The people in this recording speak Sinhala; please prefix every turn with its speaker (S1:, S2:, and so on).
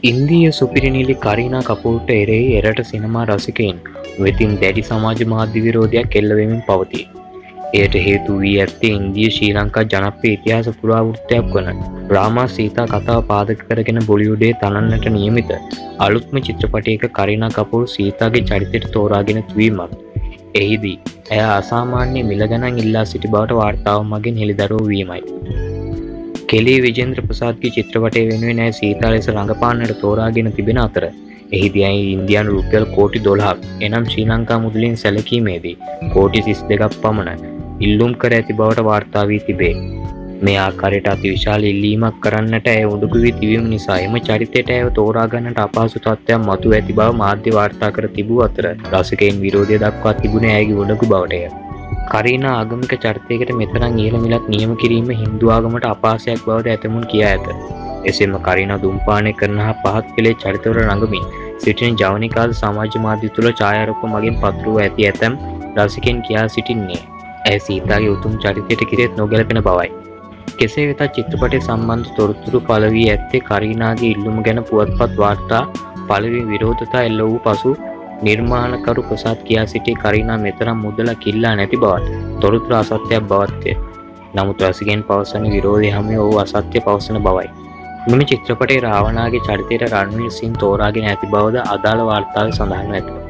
S1: ඉන්දීය සුපිරිනිලි කරීනා කපූර්ට එරෙහි එරට සිනමා රසිකයින් වෙතින් දැඩි සමාජ මාධ්‍ය විරෝධයක් එල්ල වෙමින් පවතී. එයට හේතු වී ඇත්තේ ඉන්දීය ශ්‍රී ලංකා ජනප්‍රිය ඉතිහාස පුරාවෘත්තයක් වන රාමා සීතා කතාව පාදක කරගෙන බොලිවුඩයේ තනන්නට නියමිත අලුත්ම චිත්‍රපටයක කරීනා කපූර් සීතාගේ චරිතයට තෝරාගෙන තිබීමත් එහිදී ඇය අසාමාන්‍ය මිල ගණන් ඉල්ලා සිටි බවට වාර්තාව මගින් හෙළිදරව් වීමයි. කෙලී විජේන්ද්‍ර ප්‍රසාද්ගේ චිත්‍රපටය වෙනුවෙන් ඇය සීතා ලෙස රඟපාන්නට තෝරාගෙන තිබෙන අතර එහිදී ඇය ඉන්දියානු රුපියල් කෝටි 12ක් එනම් ශ්‍රී ලංකා මුදලින් සැලකීමේදී කෝටි 32ක් පමණ ඉල්ලුම් කර ඇති බවට වාර්තා වී තිබේ. මේ ආකාරයට අතිවිශාල ඉල්ලීමක් කරන්නට ඇය උඩුකු වී තිබීම නිසා එම චරිතයට ඇයව තෝරා ගන්නට අපහසු තත්ත්වයක් මතුව ඇති බව මාධ්‍ය වාර්තා කර තිබූ අතර රසිකයින් විරෝධය දක්වා තිබුණේ ඇයගේ උඩුකු බවටය. කරීනා ආගමික චරිතයකට මෙතරම් ඉහළ මිලක් නියම කිරීම හින්දු ආගමට අපහාසයක් බවද ඇතමුන් කියා ඇත. එසේම කරීනා දුම්පානය කරන හා පහත් පෙළේ චරිතවල රඟමින් සිටින ජවනිකාද සමාජ මාධ්‍ය තුළ ඡායාරූප මගින් පතුරවා ඇති ඇතැම් රසිකයන් කියා සිටින්නේ ඇය සීතාගේ උතුම් චරිතයට කිරෙත් නොගැලපෙන බවයි. කෙසේ වෙතත් චිත්‍රපටය සම්බන්ධ තොරතුරු පළ වී ඇත්තේ කරීනාගේ ඉල්ලුම ගැන පුවත්පත් වාර්තා පළ වී විරෝධතා එල්ල වූ පසු නිර්මාණකරු ප්‍රසාද් කියා සිටි කරීනා මෙතරම් මුදලක් ඉල්ලා නැති බවත් තොරතුරු අසත්‍යයක් බවත්ය. නමුත් රසිකයන් පවසන විරෝධය හැම ඔහු අසත්‍ය පවසන බවයි. මෙම චිත්‍රපටයේ රාවණාගේ චරිතයට රන්වීර් සිං තෝරාගෙන ඇති බවද අදාළ වාර්තාවේ සඳහන්ව ඇත.